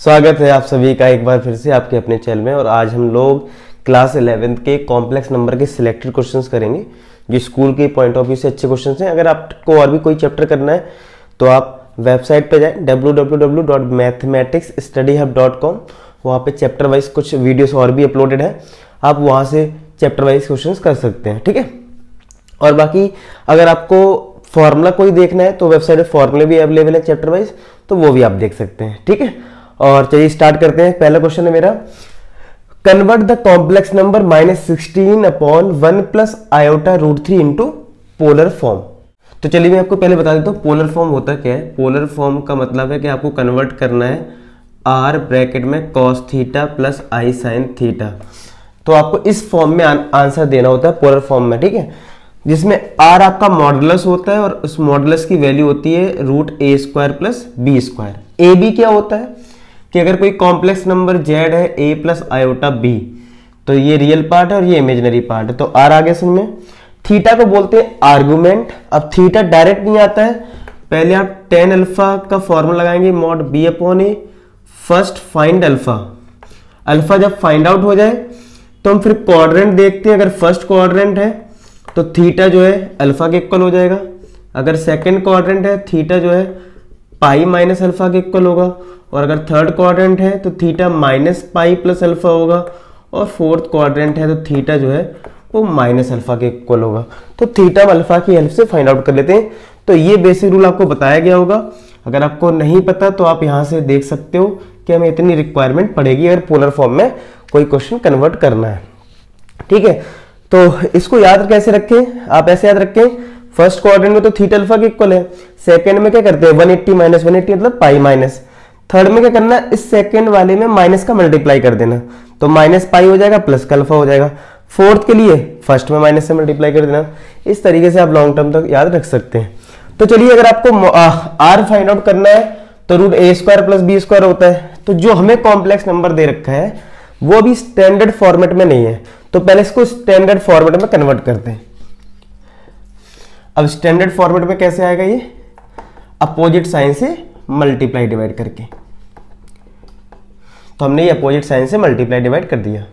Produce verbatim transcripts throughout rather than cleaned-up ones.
स्वागत है आप सभी का एक बार फिर से आपके अपने चैनल में। और आज हम लोग क्लास इलेवेंथ के कॉम्प्लेक्स नंबर के सिलेक्टेड क्वेश्चंस करेंगे जो स्कूल के पॉइंट ऑफ व्यू से अच्छे क्वेश्चंस हैं। अगर आपको और भी कोई चैप्टर करना है तो आप वेबसाइट पे जाएं W W W dot mathematics study hub dot com. वहाँ पे चैप्टर वाइज कुछ वीडियोस और भी अपलोडेड है, आप वहाँ से चैप्टर वाइज क्वेश्चंस कर सकते हैं, ठीक है। और बाकी अगर आपको फॉर्मूला कोई देखना है तो वेबसाइट पे फॉर्मूले भी अवेलेबल है चैप्टर वाइज, तो वो भी आप देख सकते हैं, ठीक है। और चलिए स्टार्ट करते हैं। पहला क्वेश्चन है मेरा, convert the complex number minus sixteen upon one plus iota root three into polar form. तो चलिए मैं आपको पहले बता देता हूँ पोलर फॉर्म होता क्या है। पोलर फॉर्म का मतलब है कि आपको कन्वर्ट करना है आर ब्रैकेट में cos theta plus I sine theta. तो आपको इस फॉर्म में आंसर देना होता है पोलर फॉर्म में, ठीक है, जिसमें आर आपका मॉडुलस होता है और उस मॉडुलस की वैल्यू होती है root A square plus B square. A B क्या होता है कि अगर कोई कॉम्प्लेक्स नंबर जेड है ए प्लस आयोटा बी, तो ये रियल पार्ट है और ये इमेजिनरी पार्ट है, तो आर आगे सुन में। थीटा को बोलते हैं आर्गुमेंट। अब थीटा डायरेक्ट नहीं आता है, पहले आप टेन अल्फा का फॉर्मूला लगाएंगे mod B upon A. First find alpha. Alpha जब फाइंड आउट हो जाए तो हम फिर क्वाड्रेंट देखते हैं। अगर फर्स्ट क्वाड्रेंट है तो थीटा जो है अल्फा के इक्वल हो जाएगा। अगर सेकंड क्वाड्रेंट है थीटा जो है पाई माइनस अल्फा के इक्वल होगा। और अगर थर्ड क्वाड्रेंट है तो theta minus pi plus alpha होगा। और फोर्थ क्वाड्रेंट है तो थीटा जो है वो माइनस अल्फा के इक्वल होगा। तो थीटा अल्फा की हेल्प से फाइंड आउट कर लेते हैं। तो ये बेसिक रूल आपको बताया गया होगा। अगर आपको नहीं पता तो आप यहाँ से देख सकते हो कि हमें इतनी रिक्वायरमेंट पड़ेगी अगर पोलर फॉर्म में कोई क्वेश्चन कन्वर्ट करना है, ठीक है। तो इसको याद कैसे रखें, आप ऐसे याद रखें, फर्स्ट क्वाड्रेंट में तो थीटा अल्फा के इक्वल है। सेकंड में क्या करते हैं one eighty minus one eighty मतलब पाई माइनस। थर्ड में क्या करना है, इस सेकंड वाले में माइनस का मल्टीप्लाई कर देना, तो माइनस पाई हो जाएगा प्लस का अल्फा हो जाएगा। फोर्थ के लिए फर्स्ट में माइनस से मल्टीप्लाई कर देना। इस तरीके से आप लॉन्ग टर्म तक याद रख सकते हैं। तो चलिए अगर आपको आर फाइंड आउट करना है तो root A square plus B square होता है। तो जो हमें कॉम्प्लेक्स नंबर दे रखा है वो भी स्टैंडर्ड फॉर्मेट में नहीं है, तो पहले इसको स्टैंडर्ड फॉर्मेट में कन्वर्ट करते हैं। अब स्टैंडर्ड फॉर्मेट में कैसे आएगा ये, अपोजिट साइन से मल्टीप्लाई डिवाइड करके। तो हमने ये अपोजिट साइन से मल्टीप्लाई डिवाइड कर दिया।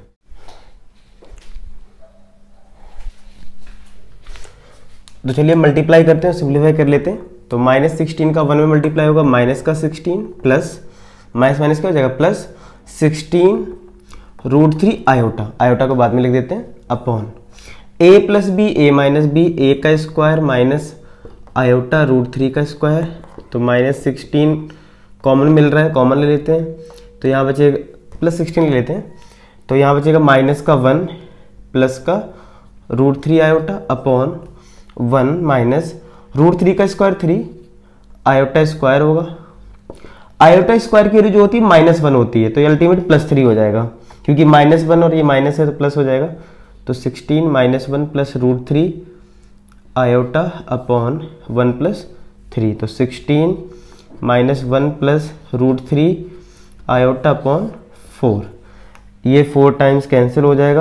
तो चलिए मल्टीप्लाई करते हैं, सिंप्लीफाई कर लेते हैं। तो माइनस सिक्सटीन का वन में मल्टीप्लाई होगा माइनस का सिक्सटीन प्लस माइनस माइनस क्या हो जाएगा plus sixteen root three iota. Iota को बाद में लिख देते हैं upon A plus B A minus B ए का square minus iota root three का स्क्वायर। तो माइनस सिक्सटीन कॉमन मिल रहा है, कॉमन ले लेते हैं। तो यहाँ बचेगा प्लस सिक्सटीन ले लेते हैं, तो यहाँ बचेगा माइनस का वन प्लस का root three iota upon one minus root three का स्क्वायर थ्री आयोटा स्क्वायर होगा। आयोटा स्क्वायर की वैल्यू जो होती है माइनस वन होती है, तो ये अल्टीमेट प्लस थ्री हो जाएगा, क्योंकि माइनस वन और ये माइनस है तो प्लस हो जाएगा। तो sixteen minus one plus root three iota upon one plus three. तो sixteen minus one plus root three iota upon four. ये फोर टाइम्स कैंसिल हो जाएगा,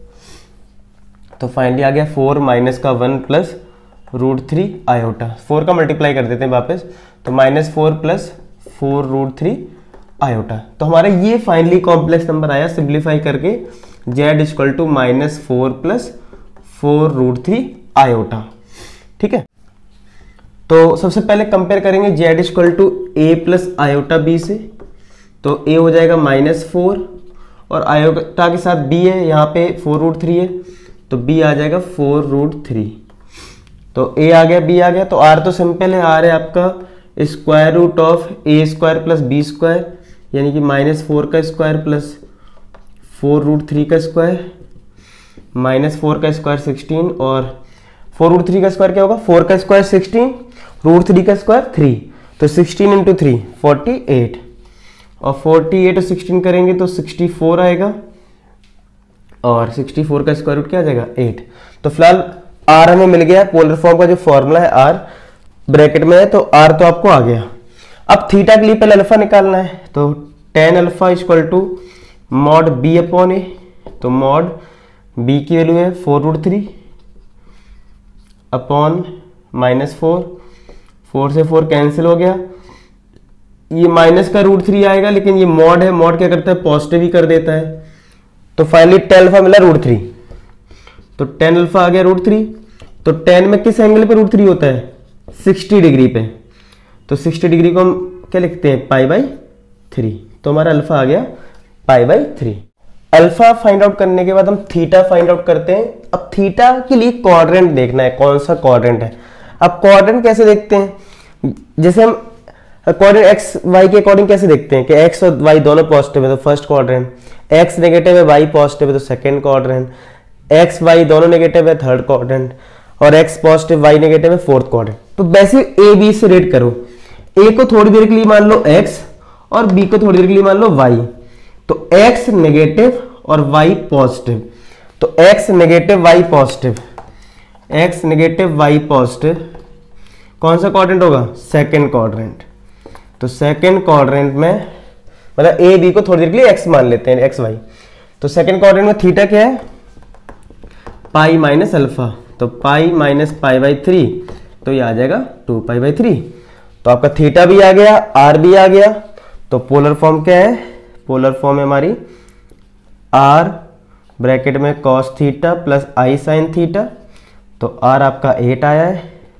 तो फाइनली आ गया फोर माइनस का one plus root three iota. Four का multiply कर देते हैं वापस, तो minus four plus four root three iota. तो हमारा ये फाइनली कॉम्प्लेक्स नंबर आया सिंप्लीफाई करके Z equal to minus four plus four root three iota, ठीक है। तो सबसे पहले कंपेयर करेंगे Z equal to A plus iota B से। तो ए हो जाएगा माइनस फोर और आयोटा के साथ बी है, यहाँ पे फोर रूट थ्री है, तो बी आ जाएगा फोर रूट थ्री। तो ए आ गया बी आ गया। तो आर तो सिंपल है, आर है आपका square root of A square plus B square, यानी कि माइनस फोर का square plus four root three का स्क्वायर माइनस फोर का स्क्वायर सिक्सटीन। और फोर रूट थ्री का स्क्वायर क्या होगा, फोर का स्क्वायर सिक्सटीन रूट थ्री का स्क्वायर थ्री, तो sixteen into three forty eight. और फोर्टी एट और सिक्सटीन करेंगे तो सिक्सटी फोर आएगा, और सिक्सटी फोर का स्क्वायर रूट क्या आ जाएगा एट। तो फिलहाल आर हमें मिल गया। पोलर फॉर्म का जो फॉर्मूला है आर ब्रैकेट में है, तो आर तो आपको आ गया। अब थीटा के लिए पहले अल्फा निकालना है, तो tan alpha equal to mod B upon A. तो मॉड बी की वैल्यू है four root three upon minus four, four से फोर कैंसिल हो गया, ये माइनस का रूट थ्री आएगा, लेकिन ये मॉड है, मॉड क्या करता है पॉजिटिव ही कर देता है। तो फाइनली टेन अल्फा मिला रूट थ्री, तो टेन अल्फा आ गया रूट थ्री। तो टेन में किस एंगल पे रूट थ्री होता है, सिक्सटी डिग्री पे। तो सिक्सटी डिग्री को हम क्या लिखते हैं, पाई बाई थ्री। तो हमारा अल्फा आ गया pi by three. Alpha find out करने के बाद हम थीटा फाइंड आउट करते हैं। अब थीटा के लिए क्वाड्रेंट देखना है, कौन सा क्वाड्रेंट है। अब क्वाड्रेंट कैसे देखते हैं, जैसे हम क्वाड्रेंट एक्स वाई के अकॉर्डिंग कैसे देखते हैं कि एक्स और वाई दोनों पॉजिटिव है तो फर्स्ट क्वाड्रेंट, एक्स नेगेटिव है वाई पॉजिटिव है तो सेकंड क्वाड्रेंट, एक्स वाई दोनों नेगेटिव है थर्ड क्वाड्रेंट, और एक्स पॉजिटिव वाई नेगेटिव है फोर्थ क्वाड्रेंट। तो वैसे ए बी से रेट करो, ए को थोड़ी देर के लिए मान लो एक्स और बी को थोड़ी देर के लिए मान लो वाई। तो एक्स नेगेटिव और वाई पॉजिटिव, तो X negative Y positive, X negative Y positive कौन सा क्वाड्रेंट होगा, सेकंड क्वाड्रेंट। तो सेकंड क्वाड्रेंट में मतलब ए बी को थोड़ी देर के लिए एक्स मान लेते हैं, एक्स वाई। तो सेकंड क्वाड्रेंट में थीटा क्या है, पाई माइनस अल्फा। तो pi minus pi by three, तो ये आ जाएगा टू पाई बाई थ्री। तो आपका थीटा भी आ गया, आर भी आ गया। तो पोलर फॉर्म क्या है, पोलर फॉर्म है हमारी आर ब्रैकेट में cos theta plus I sine theta. तो आर आपका एट आया है,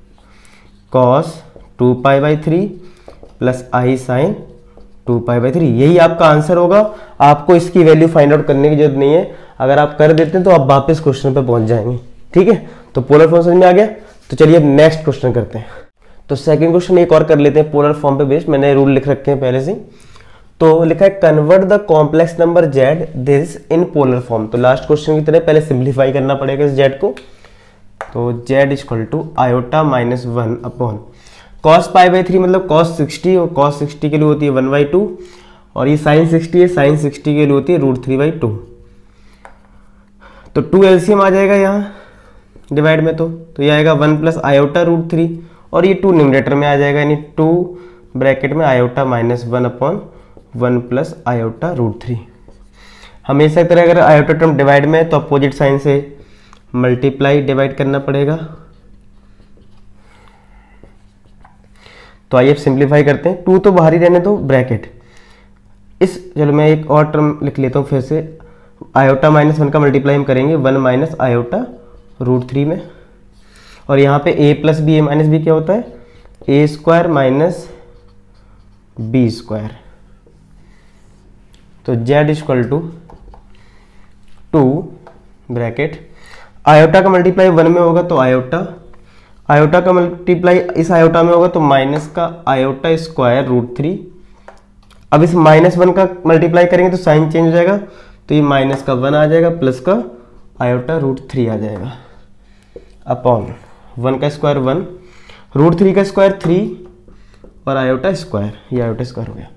cos two pi by three plus I sine two pi by three, यही आपका आंसर होगा। आपको इसकी वैल्यू फाइंड आउट करने की जरूरत नहीं है, अगर आप कर देते हैं तो आप वापस क्वेश्चन पे पहुंच जाएंगे। ठीक है, तो पोलर फॉर्म समझ में आ गया। तो चलिए अब नेक्स्ट क्वेश्चन करते हैं। तो सेकंड क्वेश्चन एक और कर लेते हैं पोलर फॉर्म पे बेस्ड, मैंने रूल लिख रखे हैं पहले से। तो लिखा है convert the complex number Z this in polar form. तो लास्ट क्वेश्चन की तरह पहले सिंप्लीफाई करना पड़ेगा इस जेड को। तो Z equal to iota minus one upon cos pi by three, मतलब कॉस सिक्सटी, और कॉस सिक्सटी के लिए होती है वन बाई टू, और ये साइन सिक्सटी है, साइन सिक्सटी के लिए होती है रूट थ्री बाई टू। तो टू एलसीएम आ जाएगा यहाँ डिवाइड में, तो तो ये आएगा one plus iota root three, और ये टू न्यूमरेटर में आ जाएगा, यानी टू ब्रैकेट में iota minus one upon one plus iota root three. हमेशा की तरह अगर आयोटा टर्म डिवाइड में है तो अपोजिट साइन से मल्टीप्लाई डिवाइड करना पड़ेगा। तो आइए सिंप्लीफाई करते हैं, टू तो बाहर ही रहने दो ब्रैकेट इस, चलो मैं एक और टर्म लिख लेता हूँ फिर से, आयोटा माइनस वन का मल्टीप्लाई हम करेंगे one minus iota root three में, और यहाँ पे a plus B A minus B क्या होता है, A square minus B square. तो z equal to two bracket iota का मल्टीप्लाई वन में होगा तो आयोटा, आयोटा का मल्टीप्लाई इस आयोटा में होगा तो माइनस का आयोटा स्क्वायर रूट थ्री। अब इस माइनस वन का मल्टीप्लाई करेंगे तो साइन चेंज हो जाएगा, तो ये माइनस का वन आ जाएगा प्लस का आयोटा रूट थ्री आ जाएगा अपॉन वन का स्क्वायर वन, रूट थ्री का स्क्वायर थ्री, और आयोटा स्क्वायर, ये आयोटा स्क्वायर हो गया।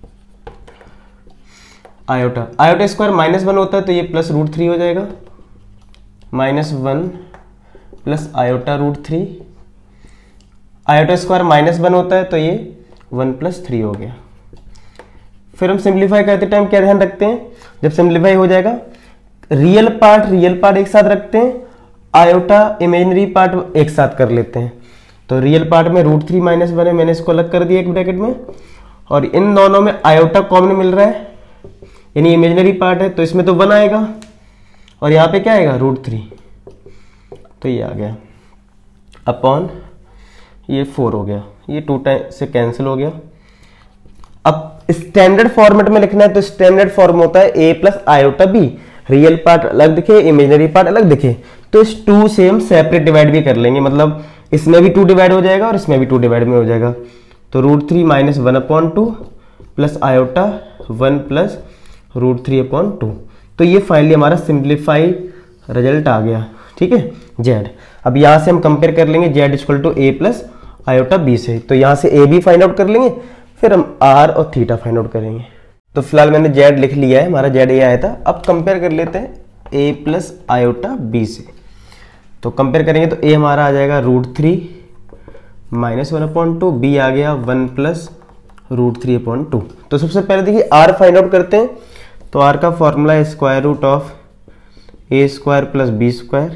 Iota iota square minus one होता है तो ये प्लस रूट थ्री हो जाएगा, minus one plus iota root three. Iota square minus one होता है तो ये वन प्लस थ्री हो गया। फिर हम सिंप्लीफाई करते टाइम क्या ध्यान रखते हैं, जब सिंप्लीफाई हो जाएगा रियल पार्ट रियल पार्ट एक साथ रखते हैं, आयोटा इमेजिनरी पार्ट एक साथ कर लेते हैं। तो रियल पार्ट में रूट थ्री माइनस वन है, मैंने इसको अलग कर दिया एक ब्रैकेट में, और इन दोनों में आयोटा कॉमन मिल रहा है यानी इमेजिनरी पार्ट है, तो इसमें तो वन आएगा और यहाँ पे क्या आएगा रूट थ्री, तो ये आ गया अपॉन ये फोर हो गया, ये टू टाइम से कैंसिल हो गया। अब स्टैंडर्ड फॉर्मेट में लिखना है तो स्टैंडर्ड फॉर्म होता है A plus iota B, real part अलग दिखे इमेजिनरी पार्ट अलग दिखे, तो इस टू से हम सेपरेट डिवाइड भी कर लेंगे, मतलब इसमें भी टू डिवाइड हो जाएगा और इसमें भी टू डिवाइड में हो जाएगा। तो root three minus one upon two plus iota one plus root three upon two. तो ये फाइनली हमारा सिंप्लीफाई रिजल्ट आ गया। ठीक है जेड। अब यहाँ से हम कंपेयर कर लेंगे Z equal to A plus iota B से, तो यहाँ से ए बी फाइंड आउट कर लेंगे, फिर हम आर और थीटा फाइंड आउट करेंगे। तो फिलहाल मैंने जेड लिख लिया है, हमारा जेड ए आया था। अब कंपेयर कर लेते हैं ए प्लस आयोटा बी से। तो कंपेयर करेंगे तो ए हमारा आ जाएगा root three minus one upon two, B आ गया one plus root three upon two. तो सबसे पहले देखिए आर फाइंड आउट करते हैं। तो आर का फॉर्मूला है square root of A square plus B square,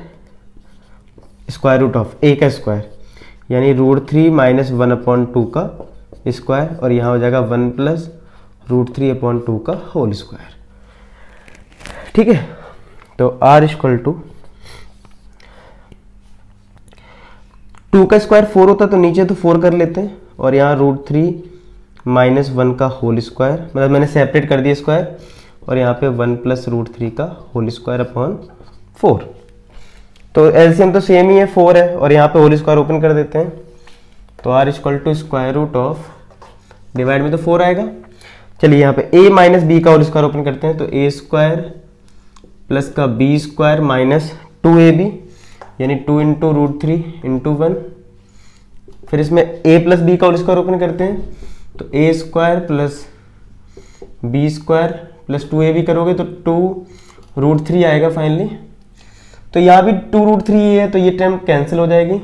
square root of A का स्क्वायर यानी root three minus one upon two का स्क्वायर और यहाँ हो जाएगा one plus root three upon two का होल स्क्वायर। ठीक है, तो आर इक्वल टू टू का स्क्वायर फोर होता तो नीचे तो फोर कर लेते हैं और यहाँ रूट थ्री माइनस वन का होल स्क्वायर, मतलब मैंने सेपरेट कर दिया स्क्वायर, और यहाँ पे वन प्लस रूट थ्री का होल स्क्वायर अपॉन फोर। तो एलसीएम तो सेम ही है, फोर है, और यहाँ पे होल स्क्वायर ओपन कर देते हैं। तो R equal to square root of, divide में तो फोर आएगा। चलिए यहाँ पे a माइनस बी का होल स्क्वायर ओपन करते हैं, तो ए स्क्वायर प्लस का B square minus two A B, यानी two into root three into one. फिर इसमें a प्लस बी का होल स्क्वायर ओपन करते हैं, तो A square plus B square plus two A B करोगे तो टू रूट थ्री आएगा फाइनली। तो यहाँ भी टू रूट थ्री है, तो ये टर्म कैंसिल हो जाएगी।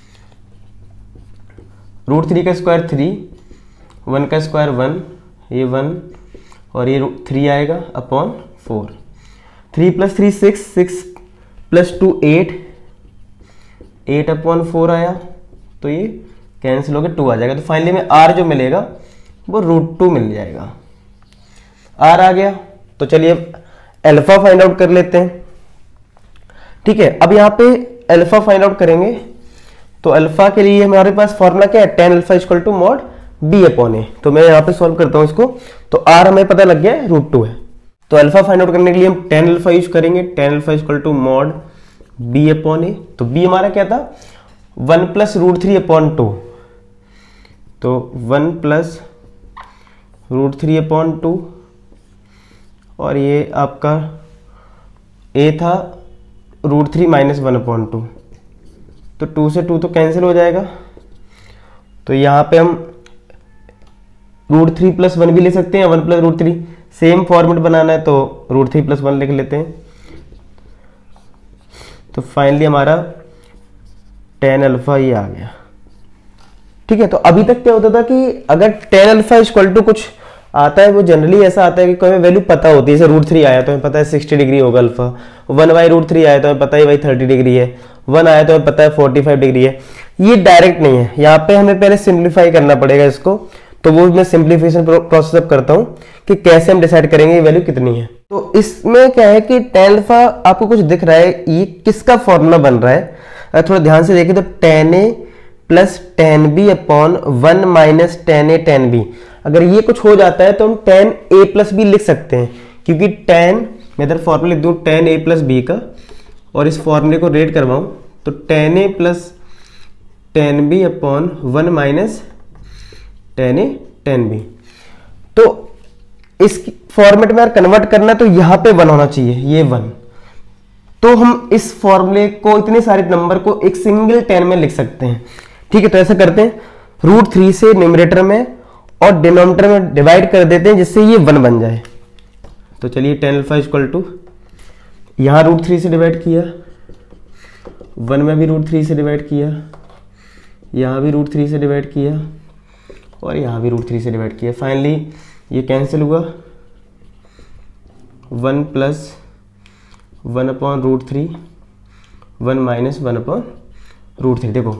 रूट थ्री का स्क्वायर थ्री, वन का स्क्वायर वन, ये वन और ये थ्री आएगा upon four. Three plus three six, six plus two eight, eight upon four आया, तो ये कैंसिल होकर टू आ जाएगा। तो फाइनली में आर जो मिलेगा वो रूट टू मिल जाएगा। आर आ गया, तो चलिए अल्फा फाइंड आउट कर लेते हैं। ठीक है, अब यहाँ पे अल्फा फाइंड आउट करेंगे, तो अल्फा के लिए हमारे पास फॉर्मूला क्या है, tan alpha equal to mod B upon A. तो मैं यहाँ पे सॉल्व करता हूँ इसको, तो आर हमें पता लग गया रूट टू है। तो अल्फा फाइंड आउट करने के लिए हम टेन अल्फा यूज करेंगे, tan alpha equal to mod B upon A. तो बी हमारा क्या था, one plus root three upon two, तो one plus root three upon two, और ये आपका ए था root three minus one upon two, तो टू से टू तो कैंसिल हो जाएगा। तो यहाँ पे हम रूट थ्री प्लस वन भी ले सकते हैं, one plus root three, same format बनाना है तो रूट थ्री प्लस वन लिख लेते हैं। तो फाइनली हमारा टेन अल्फा ये आ गया। ठीक है, तो अभी तक क्या होता था कि अगर टेन अल्फा इक्वल टू कुछ आता है, वो जनरली ऐसा आता है कि कोई वैल्यू पता होती है, जैसे रूट थ्री आया तो हमें पता है सिक्सटी डिग्री होगा alpha, one by root three आया तो हमें पता है भाई थर्टी डिग्री है, वन आया तो हमें पता है फोर्टी फाइव डिग्री है। ये डायरेक्ट नहीं है, यहाँ पे हमें पहले सिंप्लीफाई करना पड़ेगा इसको। तो वो मैं सिंप्लीफिकेशन प्रोसेस अब करता हूँ कि कैसे हम डिसाइड करेंगे ये वैल्यू कितनी है। तो इसमें क्या है कि टेन अल्फा आपको कुछ दिख रहा है, ये किसका फॉर्मूला बन रहा है, अगर थोड़ा ध्यान से देखें तो tan A plus tan B upon one minus tan A tan B. अगर ये कुछ हो जाता है तो हम टेन ए प्लस बी लिख सकते हैं, क्योंकि टेन, मैं इधर फॉर्मूला लिख दूँ टेन ए प्लस बी का, और इस फॉर्मूले को रेड करवाऊँ तो tan A plus tan B upon one minus tan A tan B. तो इस फॉर्मेट में अगर कन्वर्ट करना है तो यहाँ पे वन होना चाहिए, ये वन। तो हम इस फॉर्मूले को, इतने सारे नंबर को एक सिंगल टेन में लिख सकते हैं। ठीक है, तो ऐसा करते हैं, रूट थ्री से न्यूमरेटर में और डिनोमिनेटर में डिवाइड कर देते हैं जिससे ये वन बन जाए। तो चलिए टेन अल्फा इक्वल टू, यहाँ रूट थ्री से डिवाइड किया, वन में भी रूट थ्री से डिवाइड किया, यहाँ भी रूट थ्री से डिवाइड किया, और यहाँ भी रूट थ्री से डिवाइड किया। फाइनली ये कैंसिल हुआ, one plus one upon root three, one minus one upon root three. देखो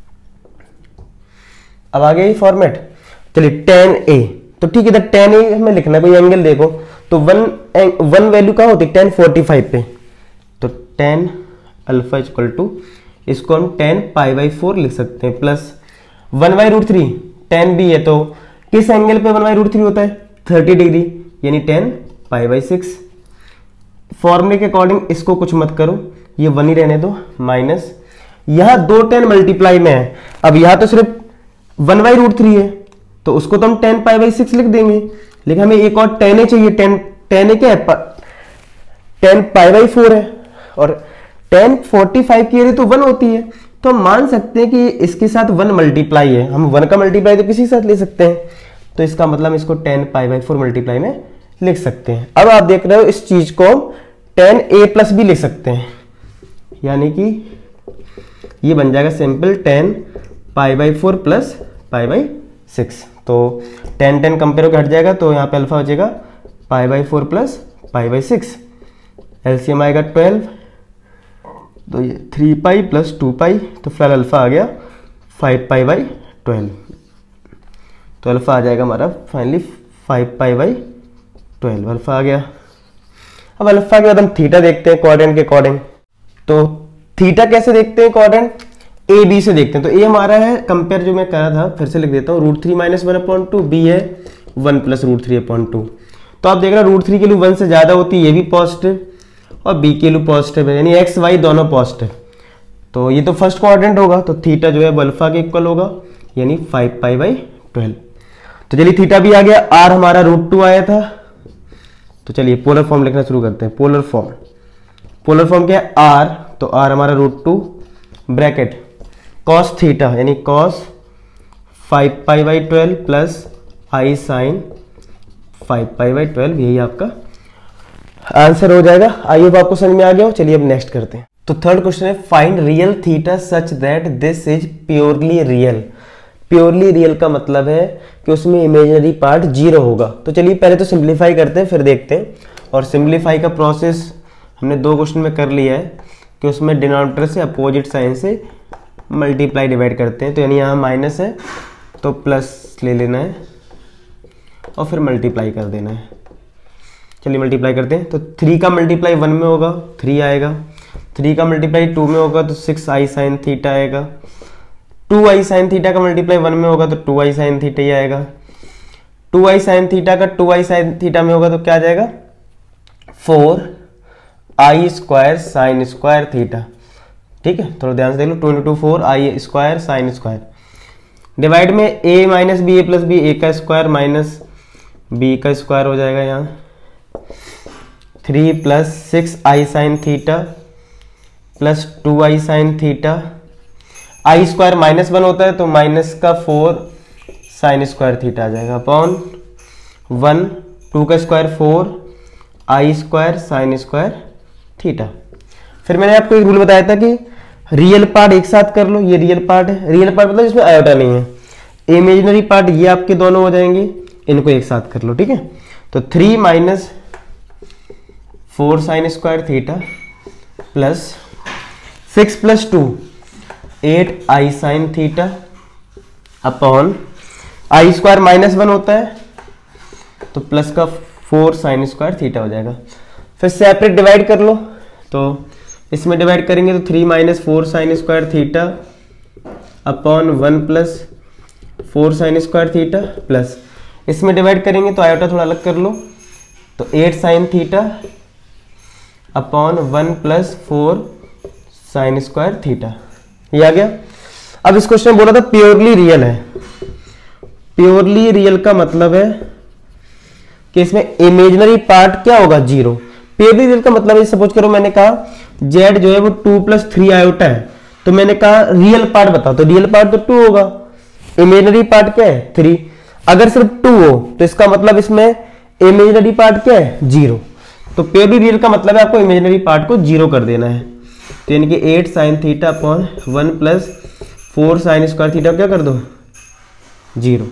अब आ गया ये फॉर्मेट। चलिए टेन ए, तो ठीक है, टेन ए हमें लिखना है, कोई एंगल देखो, तो वन वन वैल्यू कहाँ होती है, टेन फोर्टी फाइव पे। तो टेन अल्फा इक्वल टू, इसको हम टेन पाई बाई फोर लिख सकते हैं, plus one by root three, tan B है तो किस एंगल पे वन बाई रूट थ्री होता है, थर्टी डिग्री, यानी टेन पाई बाई सिक्स। फॉर्मूले के अकॉर्डिंग इसको कुछ मत करो, ये वन ही रहने दो, माइनस यहां दो टेन मल्टीप्लाई में है। अब यहां तो सिर्फ वन बाई रूट थ्री है, तो उसको तो हम टेन पाई बाई सिक्स लिख देंगे, लेकिन हमें एक और टेन ए चाहिए। टेन टेन ए क्या है, टेन पाई बाई फोर है, और टेन फोर्टी फाइव की एरिया तो वन होती है, तो हम मान सकते हैं कि इसके साथ वन मल्टीप्लाई है। हम वन का मल्टीप्लाई तो किसी साथ ले सकते हैं, तो इसका मतलब इसको tan pi by four multiply में लिख सकते हैं। अब आप देख रहे हो इस चीज को टेन ए प्लस भी लिख सकते हैं, यानी कि ये बन जाएगा simple tan pi by four plus pi by six. तो टेन टेन कंपेयर होकर हट जाएगा, तो यहाँ पे अल्फा हो जाएगा pi by four plus pi by six. LCM आएगा ट्वेल्व, तो ये three pi plus two pi, तो फिलहाल अल्फा आ गया फाइव पाई बाई ट्वेल्व। तो अल्फा आ जाएगा हमारा finally five pi by twelve, alpha आ गया। अब अल्फा के बाद हम थीटा देखते हैं क्वाड्रेंट के अकॉर्डिंग। तो थीटा कैसे देखते हैं क्वाड्रेंट, ए बी से देखते हैं। तो ए हमारा है कंपेयर जो मैं करा था, फिर से लिख देता हूँ, root three minus one upon two, B है one plus root three upon two. तो आप देख रहे हो रूट थ्री की वैल्यू वन से ज्यादा होती है, ये भी पॉजिटिव और बी की वैल्यू पॉजिटिव है, यानी एक्स वाई दोनों पॉजिटिव। तो ये तो फर्स्ट क्वाड्रेंट होगा, तो थीटा जो है अल्फा के इक्वल होगा, यानी फाइव पाई बाई ट्वेल्व। तो चलिए थीटा भी आ गया, आर हमारा रूट टू आया था। तो चलिए पोलर फॉर्म लिखना शुरू करते हैं। पोलर फॉर्म, पोलर फॉर्म क्या है, आर, तो आर हमारा root two bracket cos theta यानी cos five pi by twelve plus I sine five pi by twelve, यही आपका आंसर हो जाएगा। आई होप आपको समझ में आ गया हो। चलिए अब नेक्स्ट करते हैं। तो थर्ड क्वेश्चन है find real theta such that this is purely real. Purely real का मतलब है कि उसमें इमेजिनरी पार्ट जीरो होगा। तो चलिए पहले तो सिंप्लीफाई करते हैं फिर देखते हैं। और सिंप्लीफाई का प्रोसेस हमने दो क्वेश्चन में कर लिया है कि उसमें डिनोमिनेटर से अपोजिट साइन से मल्टीप्लाई डिवाइड करते हैं। तो यानी यहाँ माइनस है तो प्लस ले लेना है और फिर मल्टीप्लाई कर देना है। चलिए मल्टीप्लाई करते हैं। तो थ्री का मल्टीप्लाई वन में होगा, थ्री आएगा। थ्री का मल्टीप्लाई टू में होगा तो सिक्स आई साइन थीटा आएगा। टू आई साइन थीटा का मल्टीप्लाई वन में होगा तो टू आई साइन थीटा ही आएगा। टू आई साइन थीटा का टू आई साइन थीटा में होगा तो क्या आ जाएगा, four I square sine square theta. ठीक है, थोड़ा ध्यान से देख लो, two into four I square sine square. Divide में A minus B, A plus B, ए का स्क्वायर माइनस बी का स्क्वायर हो जाएगा यहाँ। Three plus six I sine theta plus two I sine theta. I square minus one होता है तो minus का फोर साइन स्क्वायर थीटा आ जाएगा अपॉन वन, टू का square four I square sine square theta. फिर मैंने आपको एक रूल बताया था कि रियल पार्ट एक साथ कर लो, ये रियल पार्ट है। रियल पार्ट मतलब इसमें आयोटा नहीं है। इमेजिनरी पार्ट ये आपके दोनों हो जाएंगे, इनको एक साथ कर लो। ठीक है, तो three minus four sine square theta plus six plus two eight I sine theta upon I square minus one होता है तो प्लस का फोर साइन स्क्वायर थीटा हो जाएगा। फिर सेपरेट डिवाइड कर लो, तो इसमें डिवाइड करेंगे तो three minus four sine square theta upon one plus four sine square theta plus इसमें डिवाइड करेंगे तो आयोटा थोड़ा अलग कर लो, तो eight sine theta upon one plus four sine square theta, ये आ गया। अब इस क्वेश्चन में बोला था प्योरली रियल है। प्योरली रियल का मतलब है कि इसमें इमेजिनरी पार्ट क्या होगा, जीरो। प्योरली रियल का मतलब है, सपोज करो मैंने कहा जेड जो है वो टू प्लस थ्री आयोटा है, तो मैंने कहा रियल पार्ट बताओ, तो रियल पार्ट तो टू होगा, इमेजिनरी पार्ट क्या है, थ्री। अगर सिर्फ टू हो तो इसका मतलब इसमें इमेजिनरी पार्ट क्या है, जीरो। तो प्योरली रियल का मतलब है आपको इमेजिनरी पार्ट को जीरो कर देना है। तो यानी कि eight sine theta upon one plus four sine square theta क्या कर दो, जीरो।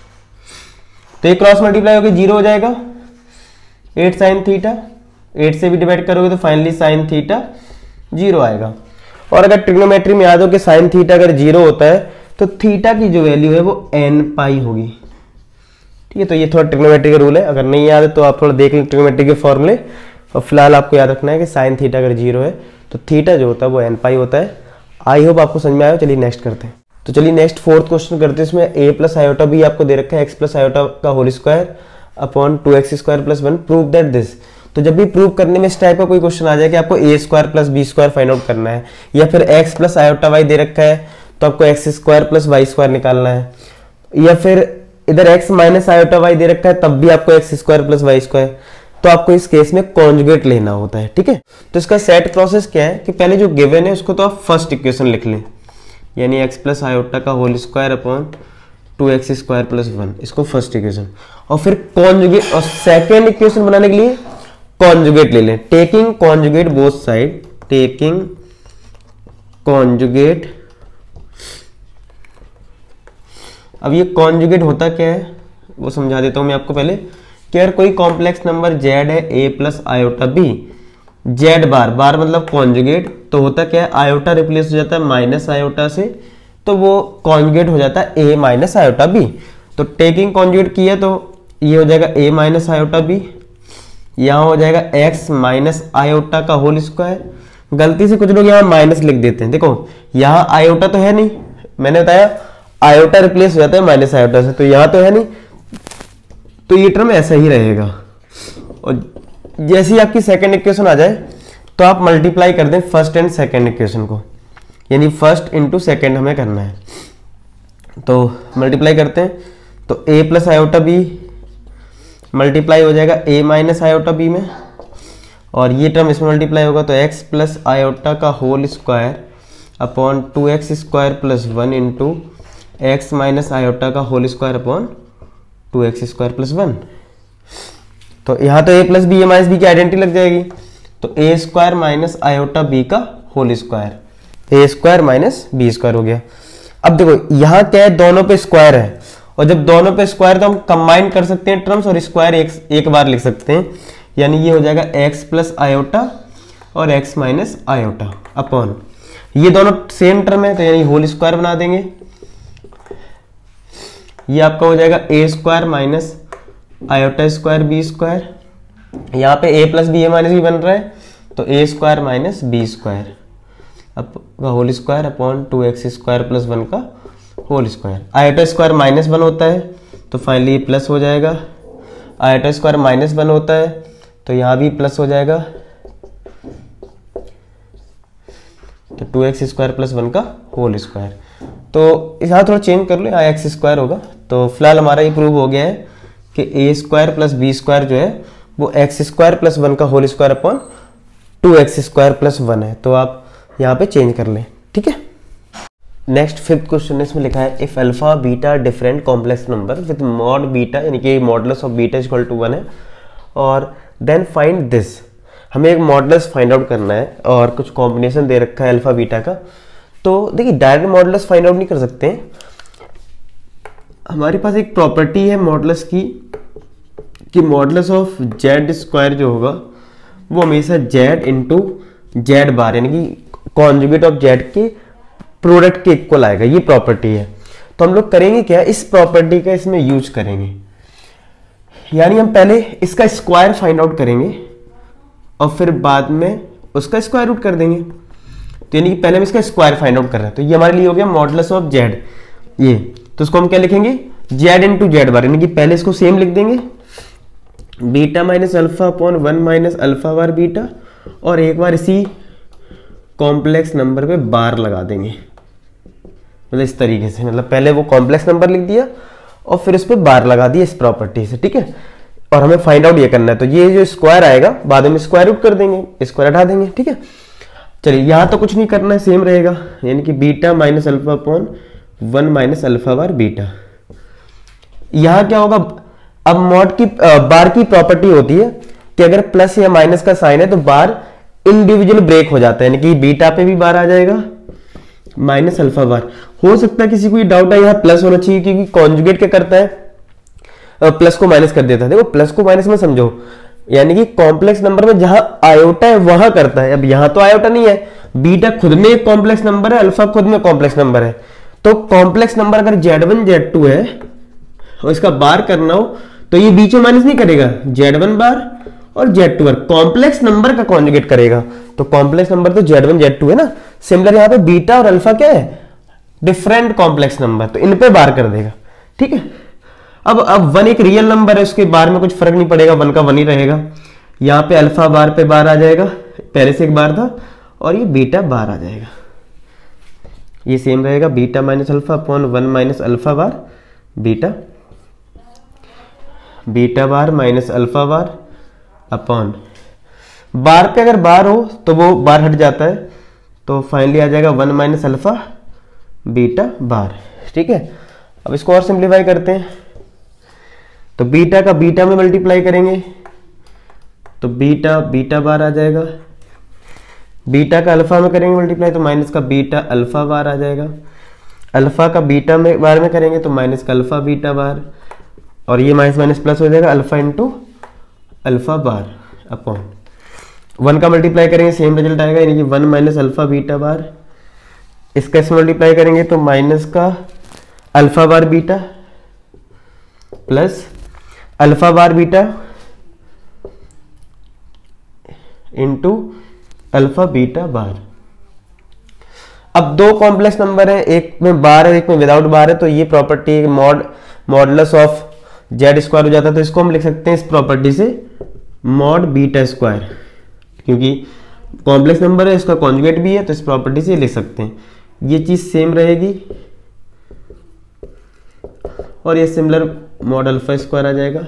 तो ये क्रॉस मल्टीप्लाई होकर जीरो हो जाएगा। एट साइन थीटा, एट से भी डिवाइड करोगे तो फाइनली साइन थीटा जीरो आएगा। और अगर ट्रिग्नोमेट्री में याद हो कि साइन थीटा अगर जीरो होता है तो थीटा की जो वैल्यू है वो एन पाई होगी। ठीक है, तो ये थोड़ा ट्रिग्नोमेट्री का रूल है, अगर नहीं याद है तो आप थोड़ा देख लें ट्रिग्नोमेट्री के फॉर्मूले। और फिलहाल आपको याद रखना है कि साइन थीटा अगर जीरो है तो थीटा जो होता है वो एन पाई होता है। आई होप आपको समझ में आया। चलिए नेक्स्ट करते हैं। तो चलिए नेक्स्ट फोर्थ क्वेश्चन करते हैं। इसमें ए प्लस आयोटा भी आपको दे रखा है, एक्स प्लस आयोटा का whole square upon two X square plus one, prove that this. तो जब भी प्रूव करने में इस टाइप का कोई क्वेश्चन आ जाए कि आपको A square plus B square find out करना है, या फिर एक्स प्लस आयोटा वाई दे रखा है तो आपको X square plus Y square निकालना है, या फिर इधर एक्स माइनस आयोटा वाई दे रखा है तब भी आपको X square plus Y square, तो आपको इस केस में कॉन्जुगेट लेना होता है। ठीक है, तो इसका सेट प्रोसेस क्या है कि पहले जो गिवन है उसको तो आप फर्स्ट इक्वेशन लिख लें, यानी एक्स प्लस आयोटा का whole square upon two X square plus one, इसको फर्स्ट इक्वेशन। और फिर कॉन्जुगेट, और सेकेंड इक्वेशन बनाने के लिए कॉन्जुगेट ले लें, taking conjugate both side, taking conjugate. अब ये कॉन्जुगेट होता क्या है वो समझा देता हूं मैं आपको पहले, कि अगर कोई कॉम्प्लेक्स नंबर जेड है A plus iota B, Z bar, bar मतलब कॉन्जुगेट, तो होता क्या है आयोटा रिप्लेस हो जाता है माइनस आयोटा से, तो वो कॉन्जुगेट हो जाता है ए माइनस आयोटा बी। तो टेकिंग कॉन्जुगेट किया तो ये हो जाएगा a माइनस आयोटा बी, यहाँ हो जाएगा x माइनस आयोटा का होल स्क्वायर। गलती से कुछ लोग यहाँ माइनस लिख देते हैं, देखो यहाँ आयोटा तो है नहीं, मैंने बताया आयोटा रिप्लेस हो जाता है माइनस आयोटा से, तो यहाँ तो है नहीं, तो ये टर्म ऐसा ही रहेगा। और जैसे ही आपकी सेकेंड इक्वेशन आ जाए तो आप मल्टीप्लाई कर दें फर्स्ट एंड सेकेंड इक्वेशन को, यानी फर्स्ट इंटू सेकेंड हमें करना है। तो मल्टीप्लाई करते हैं तो a plus iota B multiply हो जाएगा a माइनस आयोटा बी में, और ये टर्म इसमें मल्टीप्लाई होगा तो x प्लस आयोटा का whole square upon two X square plus one into X minus iota का whole square upon two X square plus one. तो यहाँ तो a plus B A minus B की identity लग जाएगी, तो A square minus iota B का whole square, A square minus B square हो गया। अब देखो यहाँ क्या है, दोनों पे स्क्वायर है, और जब दोनों पे स्क्वायर तो हम कंबाइन कर सकते हैं टर्म्स और स्क्वायर एक, एक बार लिख सकते हैं, यानी ये हो जाएगा x प्लस आयोटा और x माइनस आयोटा अपॉन, ये दोनों सेम टर्म है तो यानी होल स्क्वायर बना देंगे। ये आपका हो जाएगा A square minus iota square B square, यहाँ पे a plus B A minus B बन रहा है तो A square minus B square अब का whole square upon two X square plus one का whole square. Iota square minus one होता है तो फाइनली प्लस हो जाएगा, आयोटा स्क्वायर माइनस वन होता है तो यहाँ भी प्लस हो जाएगा, तो two X square plus one का होल स्क्वायर। तो यहाँ थोड़ा चेंज कर लो, यहाँ एक्स स्क्वायर होगा। तो फिलहाल हमारा ये प्रूव हो गया है कि A square plus B square जो है वो एक्स स्क्वायर प्लस वन का whole square upon two X square plus one है। तो आप यहाँ पे चेंज कर लें, ठीक है। नेक्स्ट फिफ्थ क्वेश्चन इसमें लिखा है if alpha beta different complex number with mod beta, यानी कि modulus of beta is equal to one है, और देन फाइंड दिस। हमें एक मॉडुलस फाइंड आउट करना है और कुछ कॉम्बिनेशन दे रखा है अल्फा बीटा का। तो देखिए डायरेक्ट मॉडुलस फाइंड आउट नहीं कर सकते हैं, हमारे पास एक प्रॉपर्टी है मॉडुलस की कि मॉडुलस ऑफ जेड स्क्वायर जो होगा वो हमेशा जेड इंटू जेड बार, यानी कि कॉन्जुगेट ऑफ जेड के प्रोडक्ट के इक्वल आएगा, ये प्रॉपर्टी है। तो हम लोग करेंगे क्या, इस प्रॉपर्टी का इसमें यूज करेंगे, यानी हम पहले इसका स्क्वायर फाइंड आउट करेंगे और फिर बाद में उसका स्क्वायर रूट कर देंगे। तो यानी कि पहले हम इसका स्क्वायर फाइंड आउट कर रहे हैं, तो ये हमारे लिए हो गया मॉडुलस ऑफ जेड ये। तो इसको हम क्या लिखेंगे, जेड इंटू जेड बार, यानी कि पहले इसको सेम लिख देंगे beta minus alpha upon one minus alpha bar beta, और एक बार इसी कॉम्प्लेक्स नंबर पे बार लगा देंगे, मतलब इस तरीके से, मतलब पहले वो कॉम्प्लेक्स नंबर लिख दिया और फिर उस पर बार लगा दिया इस प्रॉपर्टी से, ठीक है। और हमें फाइंड आउट ये करना है, तो ये जो स्क्वायर आएगा बाद में स्क्वायर रूट कर देंगे, स्क्वायर हटा देंगे, ठीक है। चलिए यहाँ तो कुछ नहीं करना है, सेम रहेगा, यानी कि beta minus alpha upon one minus alpha bar beta. यहाँ क्या होगा, अब मॉड की बार की प्रॉपर्टी होती है कि अगर प्लस या माइनस का साइन है तो बार इंडिविजुअल ब्रेक हो जाता है, यानी कि बीटा पे भी बार आ जाएगा माइनस अल्फा बार। हो सकता है किसी को ये डाउट है यहाँ प्लस होना चाहिए, क्योंकि कॉन्जुगेट क्या करता है, प्लस को माइनस कर देता है। देखो प्लस को माइनस में समझो, यानी कि कॉम्प्लेक्स नंबर में जहां आयोटा है वहां करता है। अब यहां तो आयोटा नहीं है, बीटा खुद में एक कॉम्प्लेक्स नंबर है, अल्फा खुद में कॉम्प्लेक्स नंबर है। तो कॉम्प्लेक्स नंबर अगर जेड वन जेड टू है और इसका बार करना हो तो ये बीच में माइनस नहीं करेगा, जेड वन बार और Z two bar complex number का कॉन्जुगेट करेगा। तो कॉम्प्लेक्स नंबर तो जेड वन जेड टू है ना, सिमिलर यहाँ पे बीटा और अल्फा क्या है, डिफरेंट कॉम्प्लेक्स नंबर, तो इन पे बार कर देगा, ठीक है। अब अब वन एक रियल नंबर है, उसके बार में कुछ फर्क नहीं पड़ेगा, वन का वन ही रहेगा। यहाँ पे अल्फा बार पे बार आ जाएगा, पहले से एक बार था, और ये बीटा बार आ जाएगा, ये सेम रहेगा, beta minus alpha upon one minus alpha bar beta, beta bar minus alpha bar upon bar पे अगर बार हो तो वो बार हट जाता है, तो फाइनली आ जाएगा one minus alpha beta bar, ठीक है। अब इसको और सिंप्लीफाई करते हैं, तो बीटा का बीटा में मल्टीप्लाई करेंगे तो बीटा बीटा बार आ जाएगा, बीटा का अल्फा में करेंगे मल्टीप्लाई तो माइनस का बीटा अल्फा बार आ जाएगा, अल्फा का बीटा में बार में करेंगे तो माइनस का अल्फा बीटा बार, और ये माइनस माइनस प्लस हो जाएगा, alpha into alpha bar upon one का मल्टीप्लाई करेंगे सेम रिजल्ट आएगा, यानी कि one minus alpha beta bar, इसका इसमें मल्टीप्लाई करेंगे तो माइनस का alpha bar beta, plus alpha bar beta into alpha beta bar. अब दो कॉम्प्लेक्स नंबर है, एक में बार है एक में विदाउट बार है, तो ये property mod modulus of Z square हो जाता है। तो इसको हम लिख सकते हैं इस प्रॉपर्टी से मॉड बीटा स्क्वायर, क्योंकि कॉम्प्लेक्स नंबर है इसका कॉन्जुगेट भी है, तो इस प्रॉपर्टी से लिख सकते हैं। ये चीज सेम रहेगी और ये सिमिलर मॉड अल्फा स्क्वायर आ जाएगा,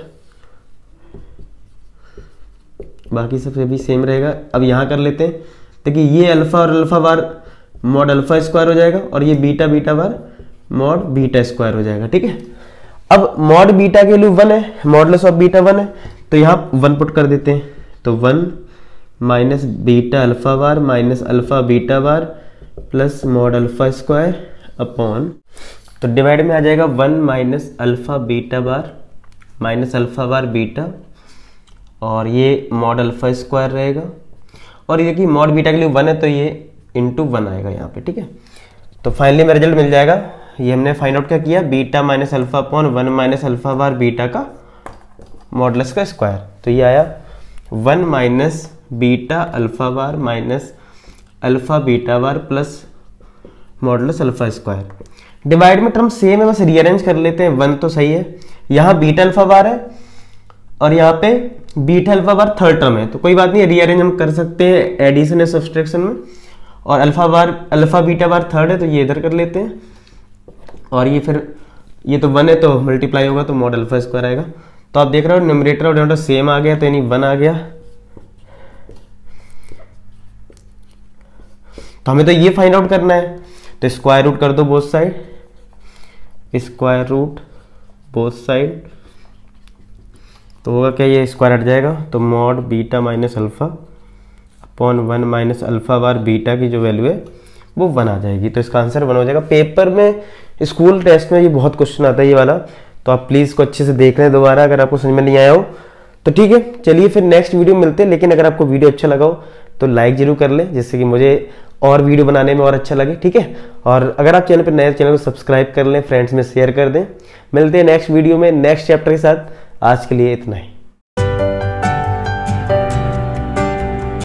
बाकी सब भी सेम रहेगा। अब यहां कर लेते हैं, देखिए ये अल्फा और alpha bar mod alpha square हो जाएगा और ये beta beta bar mod beta square हो जाएगा, ठीक है। अब मॉड बीटा के लिए वन है, मॉडुलस ऑफ बीटा वन है, तो यहाँ वन पुट कर देते हैं, तो one minus beta alpha bar minus alpha beta bar plus mod alpha square upon, तो डिवाइड में आ जाएगा one minus alpha beta bar minus alpha bar beta और ये मॉड अल्फा स्क्वायर रहेगा। और ये कि मॉड बीटा के लिए वन है तो ये इंटू वन आएगा यहाँ पे, ठीक है। तो फाइनली मेरा रिजल्ट मिल जाएगा, ये हमने फाइंड आउट क्या किया, beta minus alpha upon one minus alpha bar beta का मॉडुलस का स्क्वायर। तो ये आया one minus beta alpha bar minus alpha beta bar plus modulus alpha square. Divide में टर्म सेम है, बस रीअरेंज कर लेते हैं। वन तो सही है, यहाँ बीटा अल्फा बार है और यहाँ पे beta alpha bar third term है, तो कोई बात नहीं, रीअरेंज हम कर सकते हैं एडिशन या सब्सट्रैक्शन में। और alpha bar alpha beta bar third है तो ये इधर कर लेते हैं, और ये फिर ये तो वन है तो मल्टीप्लाई होगा तो मॉड अल्फा स्क्वायर आएगा। तो आप देख रहे हो न्यूमरेटर और डिनोमिनेटर सेम आ गया, तो यानी वन आ गया। तो हमें तो ये फाइंड आउट करना है, तो स्क्वायर रूट कर दो both side, square root both side, तो होगा क्या, ये स्क्वायर हट जाएगा, तो mod beta minus alpha upon one minus alpha bar beta की जो वैल्यू है वो वन आ जाएगी। तो इसका आंसर वन हो जाएगा। पेपर में स्कूल टेस्ट में ये बहुत क्वेश्चन आता है ये वाला, तो आप प्लीज़ इसको अच्छे से देख लें दोबारा, अगर आपको समझ में नहीं आया हो तो ठीक है। चलिए फिर नेक्स्ट वीडियो में मिलते हैं, लेकिन अगर आपको वीडियो अच्छा लगा हो तो लाइक जरूर कर लें, जिससे कि मुझे और वीडियो बनाने में और अच्छा लगे, ठीक है। और अगर आप चैनल पर नए, चैनल को सब्सक्राइब कर लें, फ्रेंड्स में शेयर कर दें। मिलते हैं नेक्स्ट वीडियो में नेक्स्ट चैप्टर के साथ। आज के लिए इतना ही।